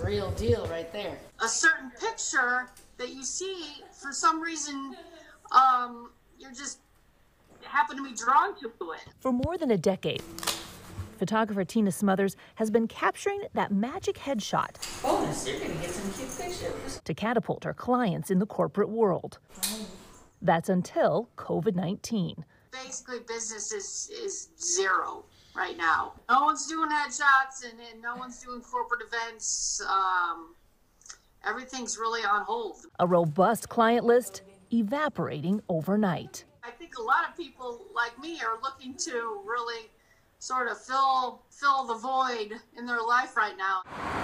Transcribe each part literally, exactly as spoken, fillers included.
real deal right there. A certain picture that you see, for some reason, um, you're just happen to be drawn to it. For more than a decade, photographer Tina Smothers has been capturing that magic headshot. Bonus, you're gonna get some cute pictures. To catapult her clients in the corporate world. Oh. That's until COVID nineteen. Basically, business is, is zero right now. No one's doing headshots and, and no one's doing corporate events. Um, everything's really on hold. A robust client list evaporating overnight. I think a lot of people like me are looking to really sort of fill fill the void in their life right now.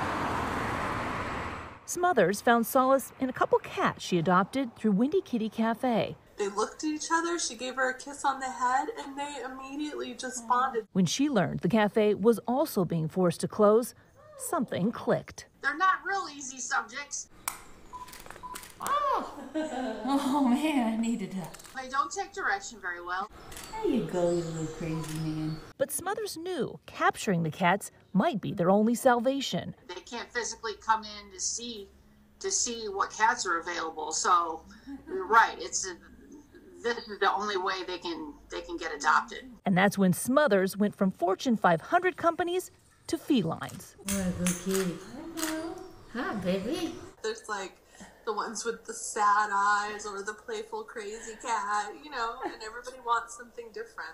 Smothers found solace in a couple cats she adopted through Windy Kitty Cafe. They looked at each other, she gave her a kiss on the head, and they immediately just bonded. When she learned the cafe was also being forced to close, something clicked. They're not real easy subjects. Oh, oh man, I needed to. They don't take direction very well. There you go, you little crazy man. But Smothers knew capturing the cats might be their only salvation. They can't physically come in to see to see what cats are available. So, you're right. It's a, this is the only way they can they can get adopted. And that's when Smothers went from Fortune five hundred companies to felines. What a good kitty. Hello. Hi, baby. There's like the ones with the sad eyes or the playful crazy cat, you know, and everybody wants something different.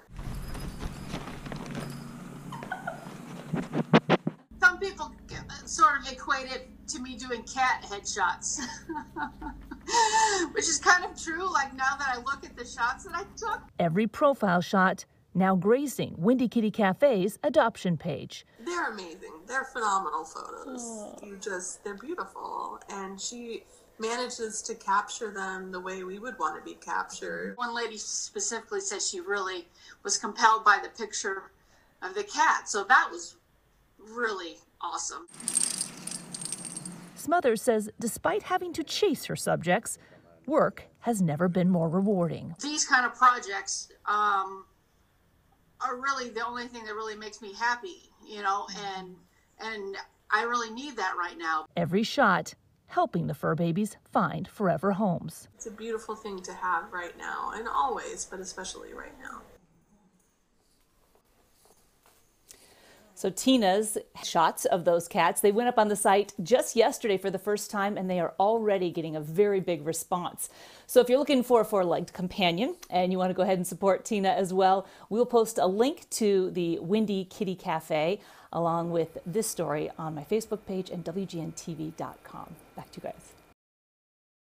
Some people sort of equate it to me doing cat headshots, which is kind of true. Like now that I look at the shots that I took. Every profile shot now gracing Windy Kitty Cafe's adoption page. They're amazing. They're phenomenal photos. Oh. You just, they're beautiful. And she manages to capture them the way we would want to be captured. One lady specifically said she really was compelled by the picture of the cat. So that was really awesome. Smothers says despite having to chase her subjects, work has never been more rewarding. These kind of projects um, are really the only thing that really makes me happy, you know, and and I really need that right now. Every shot helping the fur babies find forever homes. It's a beautiful thing to have right now, and always, but especially right now. So Tina's shots of those cats, they went up on the site just yesterday for the first time, and they are already getting a very big response. So if you're looking for a four-legged companion and you want to go ahead and support Tina as well, we'll post a link to the Windy Kitty Cafe along with this story on my Facebook page and W G N T V dot com. Back to you guys.